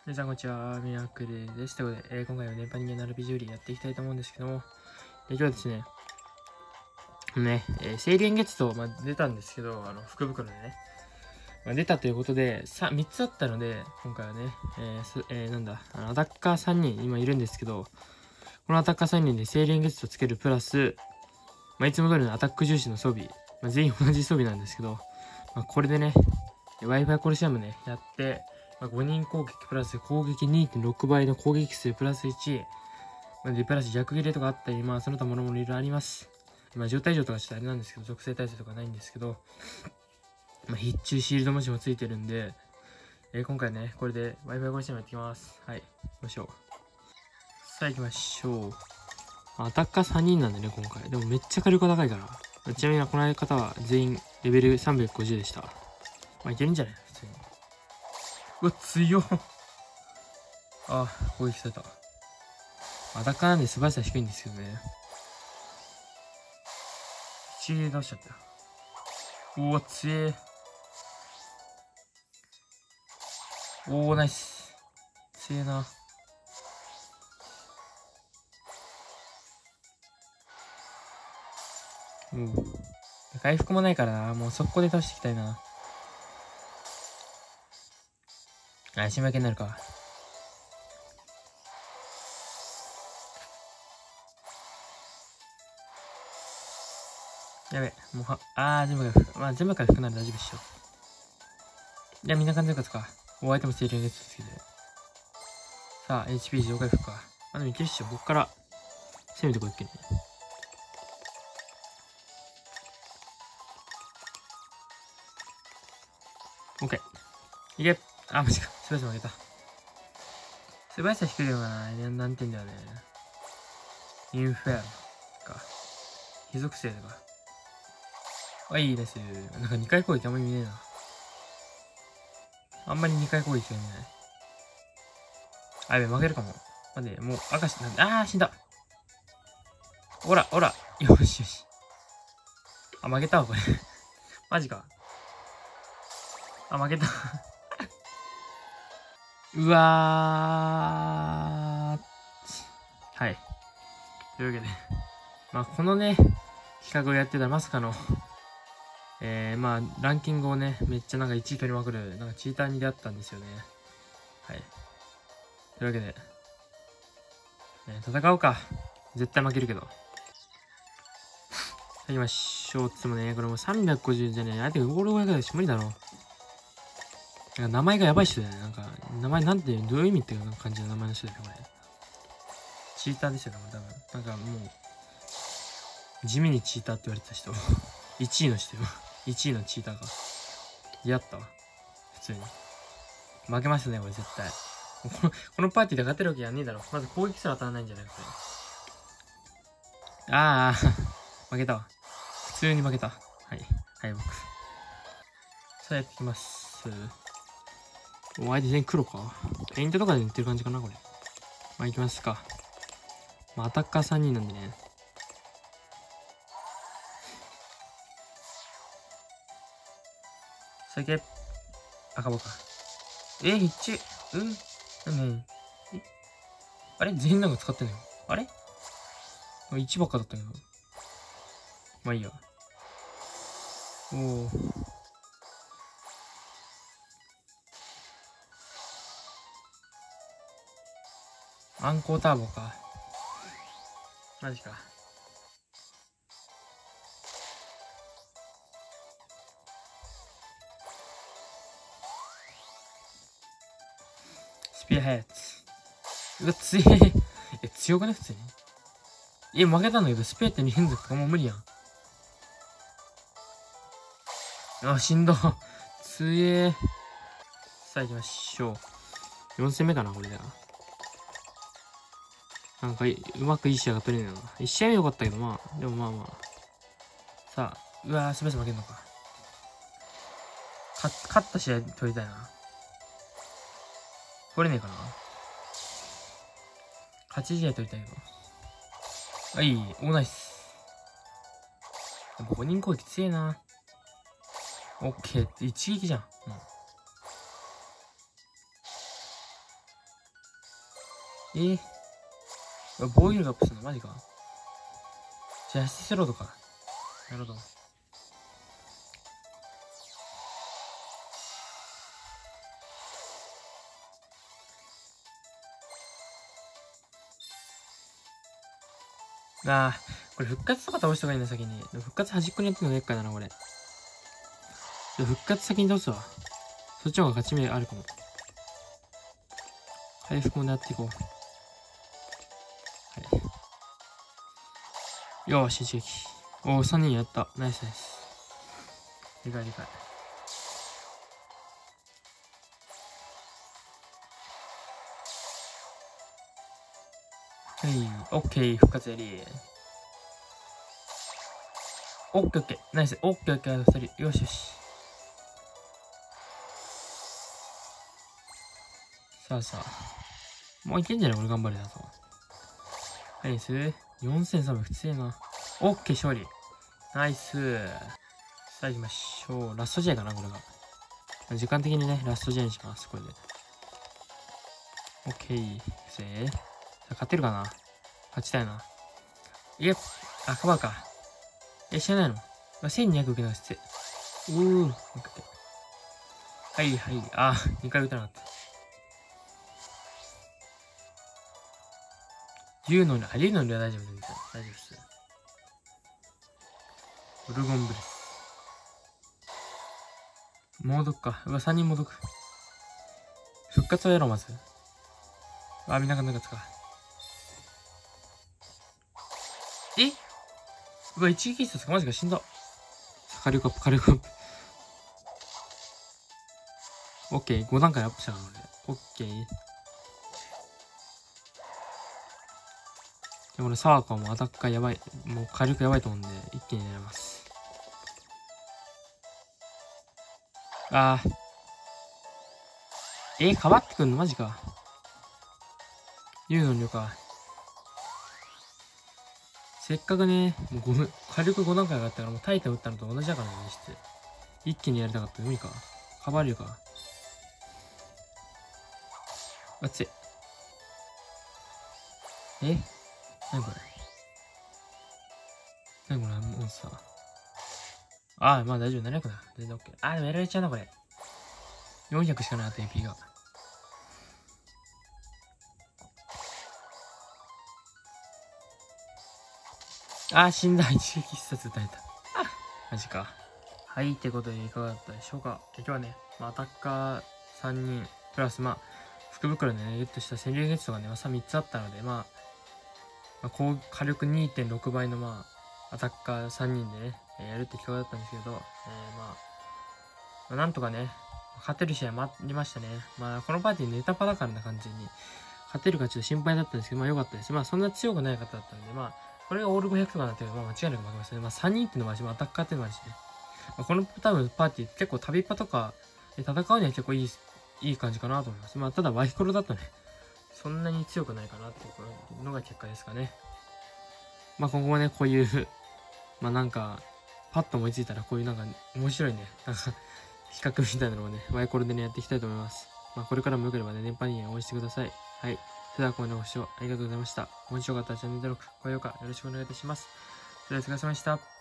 皆さんこんにちは、ミラクルです。ということで、今回は電波人間の RPG よりやっていきたいと思うんですけども、今日はですね、青蓮月と、出たんですけど、福袋でね、出たということで、3つあったので、今回はね、アタッカー3人今いるんですけど、このアタッカー3人で青蓮月とつけるプラス、いつも通りのアタック重視の装備、全員同じ装備なんですけど、これでね、Wi-Fi コロシアムね、やって、5人攻撃プラス攻撃 2.6 倍の攻撃数プラス1、で、プラス逆切れとかあったり、その他もろもろいろいろあります。状態上とかちょっとあれなんですけど、属性耐性とかないんですけど、必中シールド文字もついてるんで、今回ね、これで Wi-Fi コロシアムやっていきます。はい、行きましょう。さあ行きましょう。アタッカー3人なんでね、今回。でもめっちゃ火力高いから。ちなみにこの方は全員レベル350でした。いけるんじゃない普通に。うわ、強っ。攻撃された。アタッカーなんで素早さ低いんですけどね。一撃出しちゃったよ。おー、強え。おー、ナイス。強えな。回復もないからな。もう速攻で倒していきたいな。足負けになるか。やべ、もう全部回復。全部回復なら大丈夫っしょ。じゃあみんな完全勝つか。相手も精霊ゲットつけて。さあ、HP 自動回復か。でもいけるっしょ。こっから、攻めてこいっけね。オッケー。いけ。マジか。素早さ負けた。素早さ低いよな。難点だよね。インフェアか。非属性か。いいです。なんか2回攻撃あんまり見ねえな。あんまり2回攻撃が見ない。やべ、負けるかも。待って、もう赤し、死んだ。ほら。よしよし。負けたわ、これ。マジか。負けた。うわー。はい。というわけで。このね、企画をやってたまさかの、ランキングをね、めっちゃなんか1位取りまくる、なんかチーターに出会ったんですよね。はい。というわけで、戦おうか。絶対負けるけど。行きましょう。つってもね、これもう350じゃねえ。相手がゴール500だし無理だろ。なんか名前がやばい人だよね。なんか、名前なんて、どういう意味っていう感じの名前の人だよね、これ。チーターですよね、多分。なんかもう、地味にチーターって言われてた人。1位の人よ。1位のチーターが。やったわ。普通に。負けますね、これ絶対。このパーティーで勝てるわけやんねえだろ。まず攻撃すら当たらないんじゃないか、これ。負けたわ。普通に負けた。はい。僕。さあ、やっていきます。お相手全員黒か。ペイントとかで塗ってる感じかな、これ。行きますか。アタッカー3人なんでね。さあ、いけ。赤ボか。一致。何あれ全員なんか使ってんのよ。あれ ?1 ばっかだったけど。いいや。暗光ターボか。マジか。スピアハヤツ。うわ、強え。強くね普通に。負けたんだけど、スピアって2連続かもう無理やん。しんど。強え。さあ行きましょう。4戦目かな、これで。なんか、うまくいい試合が取れねえな。1試合目良かったけど、でもさあ、うわー、スペース負けんのか。勝った試合取りたいな。取れねえかな。勝ち試合取りたいけど。ナイス。やっぱ5人攻撃強えな。オッケーって一撃じゃん。 防御力アップするのマジか。じゃあ、アシストロードか。なるほど。ああ、これ復活とか倒した方がいいんだ、先に。復活端っこにやってるのが厄介だな、これ。復活先に倒すわ。そっちの方が勝ち目あるかも。回復もやっていこう。はい。よーし、一撃。おお、3人やった。ナイスナイス。でかいでかい。はい、オッケー、復活やり。オッケーオッケー、ナイス。オッケーオッケー、あと2人。よしよし。さあさあ。もういけんじゃないこれ頑張れだと。ナイス。4300普通やな。オッケー、勝利。ナイス。さあ行きましょう。ラスト試合かな、これが。時間的にね、ラスト試合にします、これで。オッケー。さあ、勝てるかな勝ちたいな。いや、あ、カバーか。知らないの ?1200 受けなして。はいはい。あ、2回打たなかった。竜の竜の竜は大丈夫、全然。大丈夫です。ブルゴンブレス。猛毒か。3人猛毒。復活をやろう、まず。みんながなかったか。一撃必殺かマジか死んだ。火力アップ、火力アップ。オッケー、5段階アップしたから俺。オッケー。で、俺、サーカーもアタッカーやばい。もう火力やばいと思うんで、一気に狙います。かばってくんのマジか。竜の竜か。せっかくね、もう火力5段階上がったから、もうタイタン打ったのと同じだからね、一気にやりたかった。無理か。カバー竜か。熱い。何これ何これモンスター。まあ大丈夫。700だ。全然 OK。でもやられちゃうな、これ。400しかなかった、AP が。死んだ。一撃必殺打たれた。マジか。はい、ってことでいかがだったでしょうか。今日はね、アタッカー3人、プラス福袋でね、ゲットした戦竜ゲットがね、3つあったので、火力 2.6 倍のアタッカー3人でね、やるって企画だったんですけど、なんとかね、勝てる試合もありましたね。このパーティーネタパだからな感じに、勝てるかちょっと心配だったんですけど、良かったです。そんな強くない方だったので、これがオール500とかになってる間違いなく負けましたね。3人っていうのもあるし、アタッカーっていうのもあるしね。この多分パーティー結構旅パとかで戦うには結構いい感じかなと思います。ただワイコロだとね、そんなに強くないかなっていうのが結果ですかね。今後もね、こういう、なんか、パッと思いついたらこういうなんか面白いね、なんか企画みたいなのをね、ワイコロでね、やっていきたいと思います。これからもよければね、年配に応援してください。はい。それでは今夜のご視聴ありがとうございました。もしよかったらチャンネル登録、高評価よろしくお願いいたします。それではお疲れ様でした。